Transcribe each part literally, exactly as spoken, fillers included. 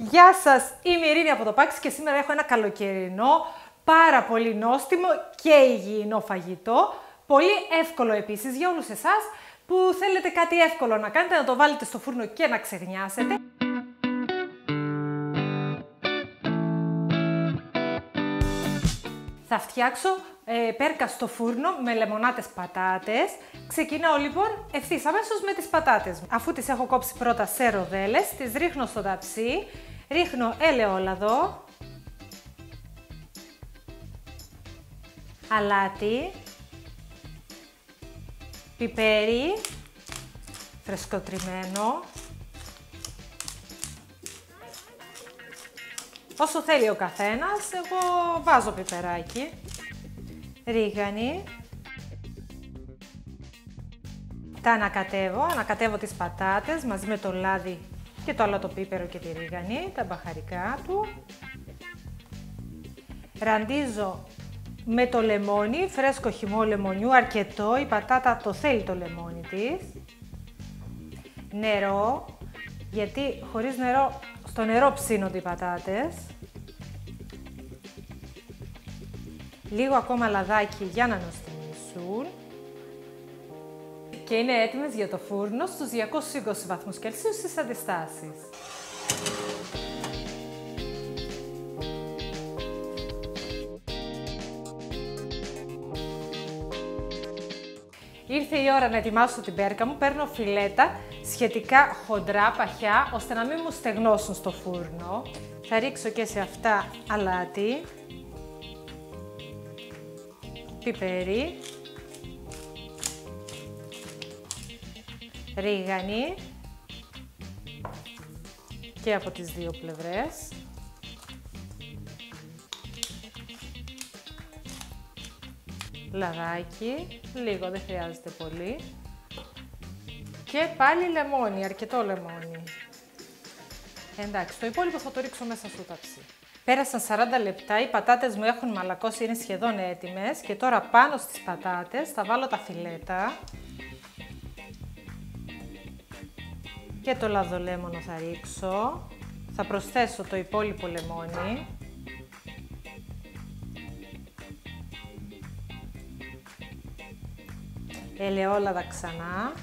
Γεια σας, είμαι η Ειρήνη από το Paxi και σήμερα έχω ένα καλοκαιρινό, πάρα πολύ νόστιμο και υγιεινό φαγητό. Πολύ εύκολο επίσης για όλους εσάς που θέλετε κάτι εύκολο να κάνετε, να το βάλετε στο φούρνο και να ξεγνιάσετε. Θα φτιάξω ε, πέρκα στο φούρνο με λεμονάτες πατάτες. Ξεκινάω λοιπόν ευθύς αμέσως με τις πατάτες μου. Αφού τις έχω κόψει πρώτα σε ροδέλες, τις ρίχνω στο ταψί, ρίχνω ελαιόλαδο, αλάτι, πιπέρι, φρεσκοτριμμένο, όσο θέλει ο καθένας, εγώ βάζω πιπεράκι, ρίγανη, τα ανακατεύω, ανακατεύω τις πατάτες μαζί με το λάδι και το αλατοπίπερο και τη ρίγανη, τα μπαχαρικά του. Ραντίζω με το λεμόνι, φρέσκο χυμό λεμονιού, αρκετό, η πατάτα το θέλει το λεμόνι της. Νερό, γιατί χωρίς νερό, στο νερό ψήνονται οι πατάτες. Λίγο ακόμα λαδάκι για να νοστιμήσουν. Και είναι έτοιμες για το φούρνο στους διακόσιους είκοσι βαθμούς Κελσίου στις αντιστάσεις. Ήρθε η ώρα να ετοιμάσω την πέρκα μου. Παίρνω φιλέτα σχετικά χοντρά, παχιά, ώστε να μην μου στεγνώσουν στο φούρνο. Θα ρίξω και σε αυτά αλάτι, πιπέρι, ρίγανη και από τις δύο πλευρές. Λαδάκι, λίγο, δεν χρειάζεται πολύ. Και πάλι λεμόνι, αρκετό λεμόνι. Εντάξει, το υπόλοιπο θα το ρίξω μέσα στο ταψί. Πέρασαν σαράντα λεπτά, οι πατάτες μου έχουν μαλακώσει, είναι σχεδόν έτοιμες. Και τώρα πάνω στις πατάτες θα βάλω τα φιλέτα. Και το λαδολέμονο θα ρίξω. Θα προσθέσω το υπόλοιπο λεμόνι. Ελαιόλαδα ξανά.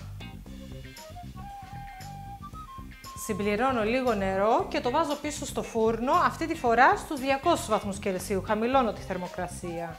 Συμπληρώνω λίγο νερό και το βάζω πίσω στο φούρνο, αυτή τη φορά στους διακόσιους βαθμούς Κελσίου. Χαμηλώνω τη θερμοκρασία.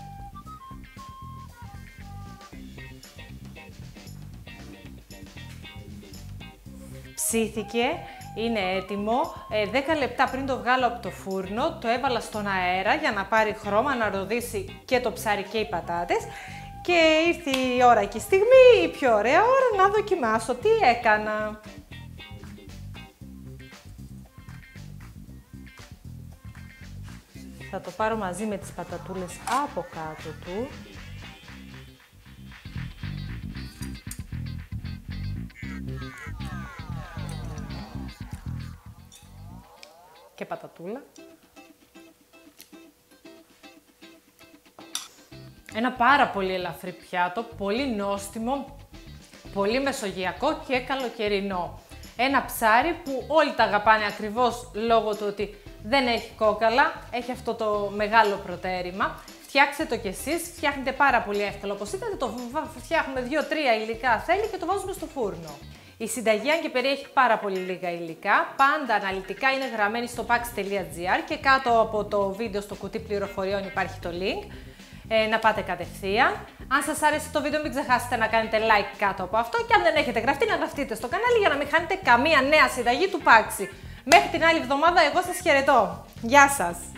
Ψήθηκε, είναι έτοιμο. δέκα λεπτά πριν το βγάλω από το φούρνο, το έβαλα στον αέρα για να πάρει χρώμα, να ροδίσει και το ψάρι και οι πατάτες. Και ήρθε η ώρα και η στιγμή, η πιο ωραία ώρα, να δοκιμάσω τι έκανα. Θα το πάρω μαζί με τις πατατούλες από κάτω του. Και πατατούλα. Ένα πάρα πολύ ελαφρύ πιάτο, πολύ νόστιμο, πολύ μεσογειακό και καλοκαιρινό. Ένα ψάρι που όλοι τα αγαπάνε ακριβώς λόγω του ότι δεν έχει κόκαλα, έχει αυτό το μεγάλο προτέρημα. Φτιάξτε το κι εσείς, φτιάχνετε πάρα πολύ εύκολα. Όπως είδατε, το φτιάχνουμε δύο τρία υλικά θέλει και το βάζουμε στο φούρνο. Η συνταγή, αν και περιέχει πάρα πολύ λίγα υλικά, πάντα αναλυτικά είναι γραμμένη στο paxi τελεία gr και κάτω από το βίντεο στο κουτί πληροφοριών υπάρχει το link. Ε, να πάτε κατευθείαν. Αν σας άρεσε το βίντεο, μην ξεχάσετε να κάνετε like κάτω από αυτό και αν δεν έχετε γραφτεί, να γραφτείτε στο κανάλι για να μην χάνετε καμία νέα συνταγή του Paxi. Μέχρι την άλλη εβδομάδα, εγώ σας χαιρετώ. Γεια σας!